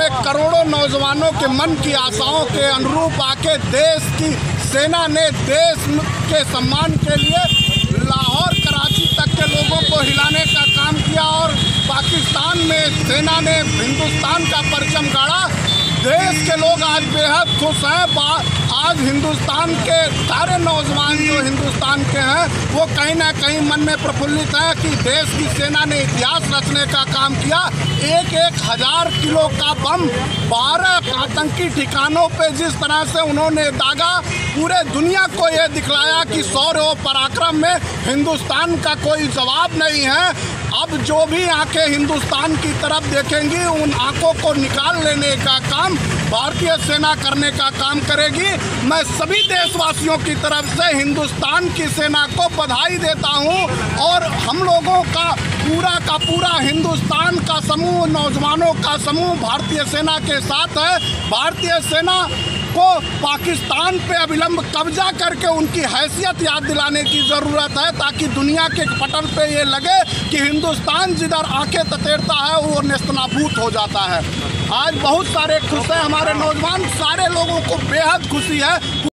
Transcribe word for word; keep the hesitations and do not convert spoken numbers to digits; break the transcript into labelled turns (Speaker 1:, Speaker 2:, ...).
Speaker 1: में करोड़ों नौजवानों के मन की आशाओं के अनुरूप आके देश की सेना ने देश के सम्मान के लिए लाहौर कराची तक के लोगों को हिलाने का काम किया और पाकिस्तान में सेना ने हिंदुस्तान का परचम गाड़ा। देश के लोग आज बेहद खुश हैं। आज हिंदुस्तान के सारे नौजवान जो हिंदुस्तान के हैं वो कहीं ना कहीं मन में प्रफुल्लित है कि देश की सेना ने इतिहास रचने का काम किया। एक एक हजार किलो का बम बारह आतंकी ठिकानों पे जिस तरह से उन्होंने दागा, पूरे दुनिया को ये दिखलाया कि शौर्य और पराक्रम में हिंदुस्तान का कोई जवाब नहीं है। अब जो भी आंखें हिंदुस्तान की तरफ देखेंगी उन आंखों को निकाल लेने का काम भारतीय सेना करने का काम करेगी। मैं सभी देशवासियों की तरफ से हिंदुस्तान की सेना को बधाई देता हूं और हम लोगों का पूरा का पूरा हिंदुस्तान का समूह, नौजवानों का समूह भारतीय सेना के साथ है। भारतीय सेना को पाकिस्तान पे अविलंब कब्जा करके उनकी हैसियत याद दिलाने की ज़रूरत है ताकि दुनिया के पटल पे ये लगे कि हिंदुस्तान जिधर आंखें ततेरता है वो नेस्तनाबूद हो जाता है। आज बहुत सारे खुश हैं हमारे नौजवान, सारे लोगों को बेहद खुशी है।